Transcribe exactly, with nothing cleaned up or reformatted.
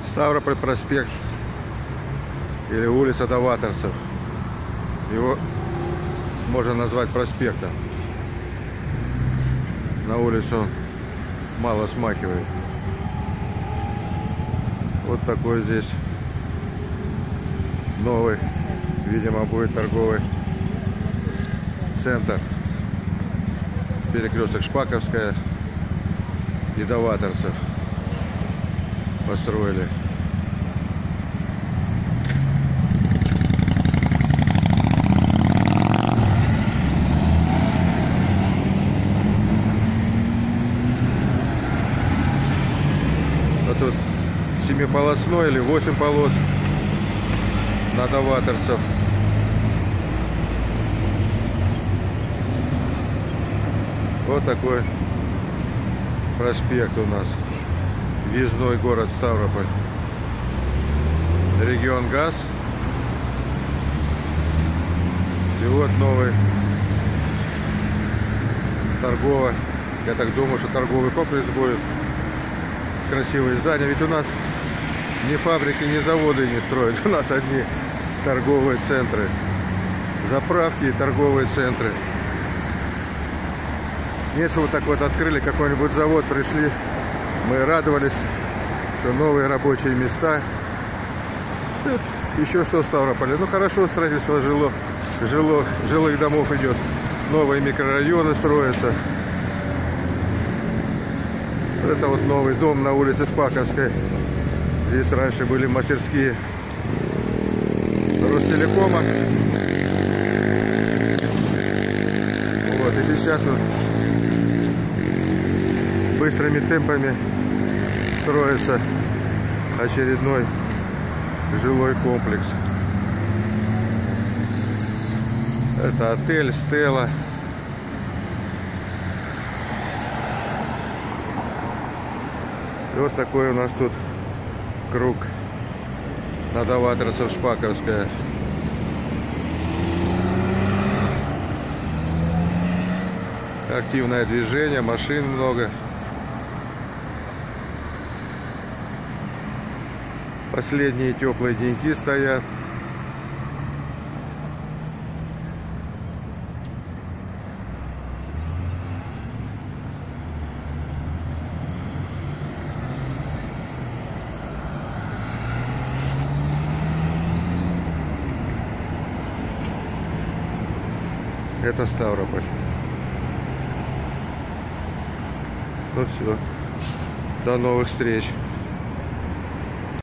Ставрополь проспект или улица Новаторцев. Его можно назвать проспектом. На улицу мало смахивает. Вот такой здесь новый, видимо, будет торговый центр. Перекресток Шпаковская и Новаторцев построили. А тут семиполосной или восемь полос на Новаторцев. Вот такой проспект у нас. Въездной город Ставрополь. Регион ГАЗ. И вот новый торговый. Я так думаю, что торговый комплекс будет. Красивые здания. Ведь у нас ни фабрики, ни заводы не строят. У нас одни торговые центры. Заправки и торговые центры. Нет, что вот так вот открыли какой-нибудь завод, пришли. Мы радовались, что новые рабочие места. Тут еще что в Ставрополе. Ну хорошо, строительство жило, жило, жилых домов идет. Новые микрорайоны строятся. Это вот новый дом на улице Шпаковской. Здесь раньше были мастерские Ростелекома. Вот, и сейчас вот быстрыми темпами строится очередной жилой комплекс. Это отель Стелла. И вот такой у нас тут круг на Новаторцев Шпаковская. Активное движение, машин много. Последние теплые деньки стоят. Это Ставрополь. Ну все. До новых встреч.